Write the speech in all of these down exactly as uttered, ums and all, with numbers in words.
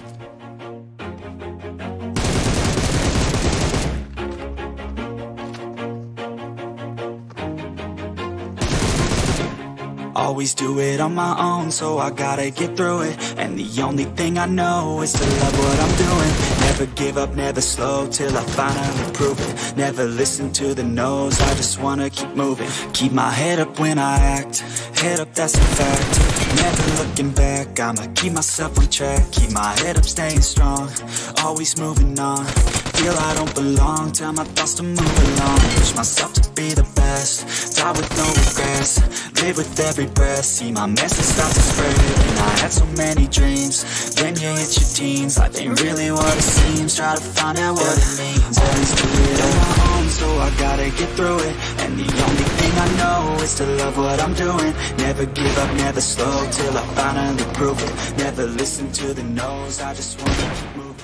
Always do it on my own, so I gotta get through it. And the only thing I know is to love what I'm doing. Never give up, never slow, till I finally prove it. Never listen to the no's, I just wanna keep moving. Keep my head up when I act, head up, that's a fact. Never looking back, I'ma keep myself on track. Keep my head up, staying strong, always moving on. Feel I don't belong, tell my thoughts to move along. Push myself to be the best, die with no regrets. Live with every breath, see my message start to spread. And I had so many dreams, then you hit your teens. Life ain't really what it seems, try to find out what it means. Always do it on my own, so I gotta get through it. And the only thing I know is to love what I'm doing. Never give up, never slow, till I finally prove it. Never listen to the no's, I just wanna keep moving.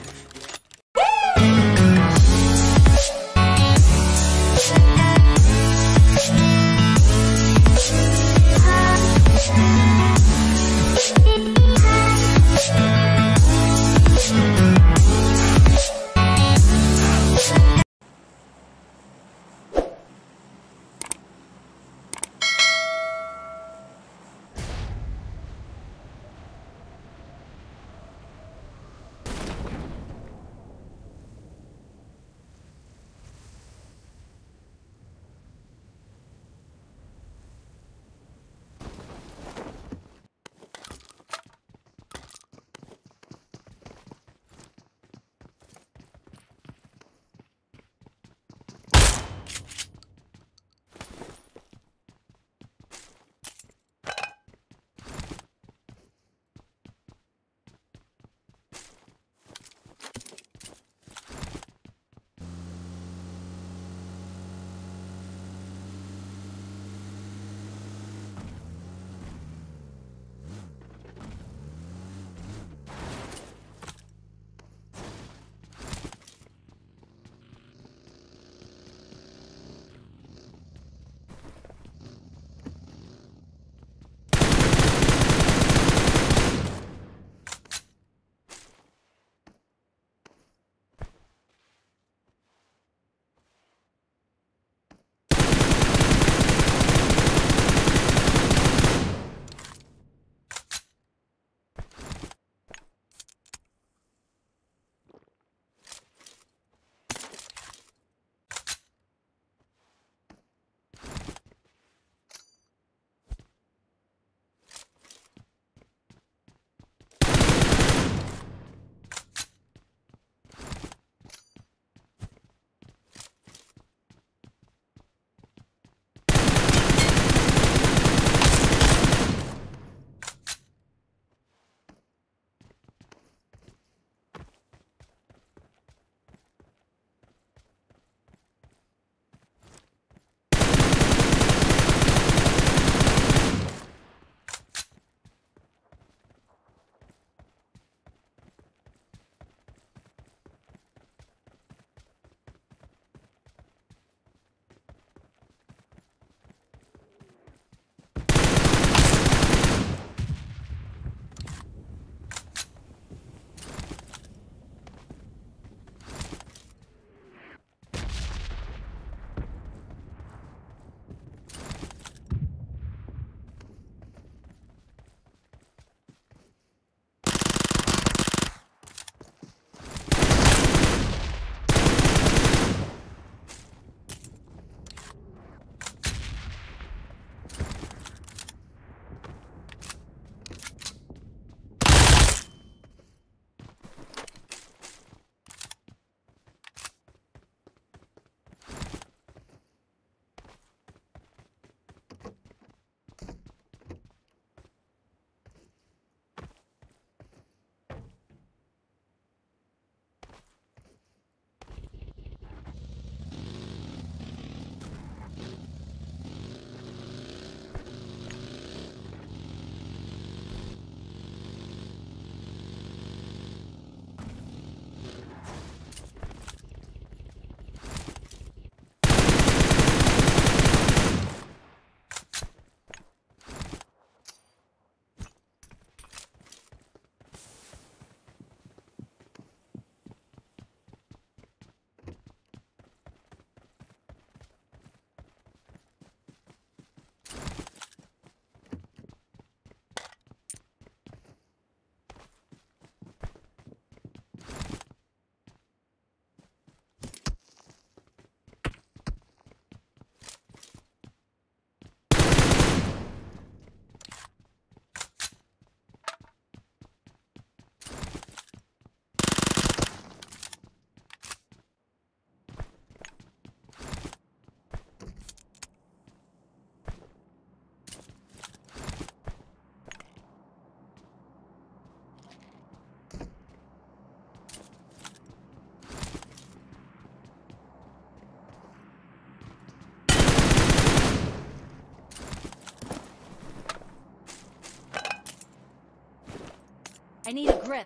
I need a grip.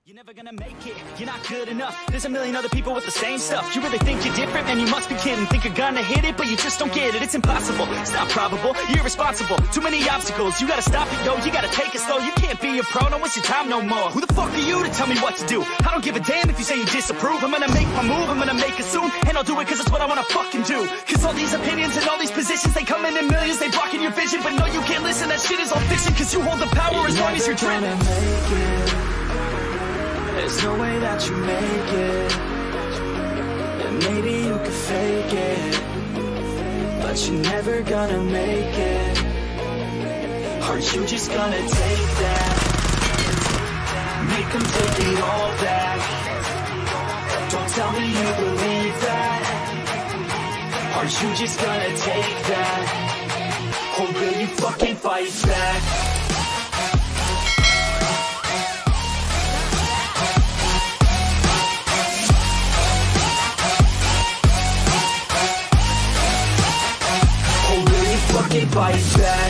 You're never gonna make it, you're not good enough. There's a million other people with the same stuff. You really think you're different? Man, you must be kidding. Think you're gonna hit it, but you just don't get it. It's impossible, it's not probable, you're irresponsible. Too many obstacles, you gotta stop it, yo. You gotta take it slow, you can't be a pro. Don't waste your time no more. Who the fuck are you to tell me what to do? I don't give a damn if you say you disapprove. I'm gonna make my move, I'm gonna make it soon. And I'll do it cause it's what I wanna fucking do. Cause all these opinions and all these positions, they come in in millions. They blocking your vision, but no, you can't listen. That shit is all fiction. Cause you hold the power you're as long as you're driven. There's no way that you make it. And maybe you could fake it, but you're never gonna make it. Are you just gonna take that? Make them take it all back. Don't tell me you believe that. Are you just gonna take that? Or will you fucking fight back? Fight back.